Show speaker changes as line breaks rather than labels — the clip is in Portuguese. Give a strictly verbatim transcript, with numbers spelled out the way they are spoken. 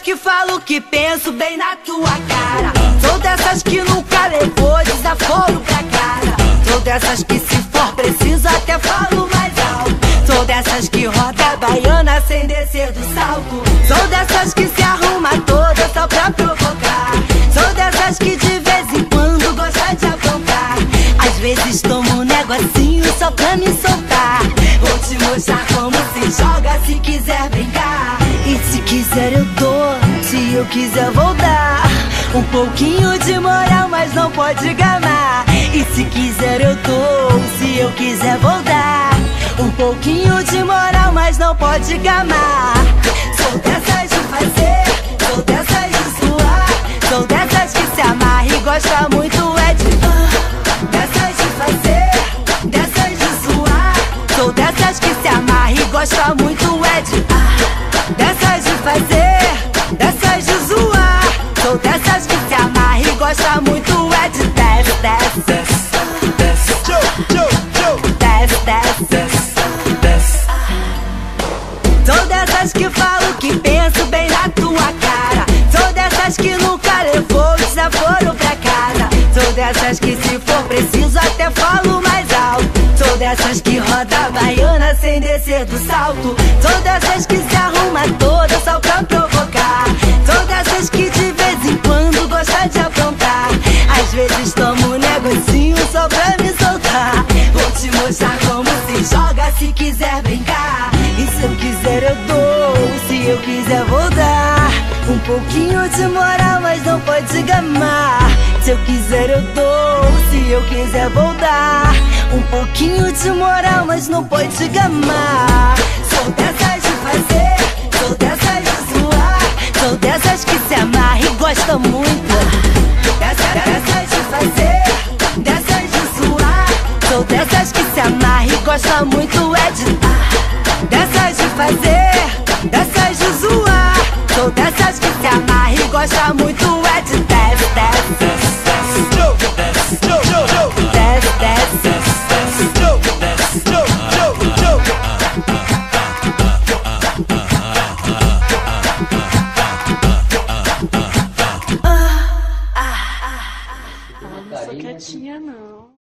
que falo o que penso bem na tua cara. Sou dessas que nunca levou desaforo pra cara. Sou dessas que se for preciso até falo mais alto. Sou dessas que roda a baiana sem descer do salto. Sou dessas que se arruma toda só pra provocar. Sou dessas que de vez em quando gosta de aprontar. Às vezes tomo um negocinho só pra me soltar. Vou te mostrar como se joga se quiser brincar. E se quiser eu dou, se eu quiser vou dar. Um pouquinho de moral, mas não pode gamar. E se quiser eu dou, se eu quiser vou dar. Um pouquinho de moral, mas não pode gamar. Sou dessas de fazer, sou dessas de suar. Sou dessas que se amarra e gosta muito é de uh. Dessas de fazer, dessas de suar. Sou dessas que se amarra e gosta muito é de uh. Dessas de fazer, dessas de zoar. Sou dessas que se amarra e gosta muito é de desce, desce, desce, desce, desce, desce. Sou dessas que falo o que penso bem na tua cara. Sou dessas que nunca levou desaforo pra casa. Sou dessas que se for preciso até falo mais alto. Sou dessas que roda a baiana sem descer do salto. Sou dessas que se arruma toda só pra provocar. Sou dessas que de vez em quando gosta de aprontar. Às vezes tomo um negocinho só pra me soltar. Vou te mostrar como se joga se quiser brincar. E se eu quiser eu dou, se eu quiser vou dar. Um pouquinho de moral, mas não pode gamar. Se eu quiser eu dou, se eu quiser vou dar. Um pouquinho de moral, mas não pode gamar. Sou dessas de fazer, sou dessas de zoar. Sou dessas que se amarra e gosta muito. Dessas, dessas de fazer, dessas de zoar. Sou dessas que se amarra e gosta muito é de uh. Dessas de fazer, dessas de zoar. Sou dessas que se amarra e gosta muito é de desce, desce, desce, desce, desce.
Não sou quietinha não.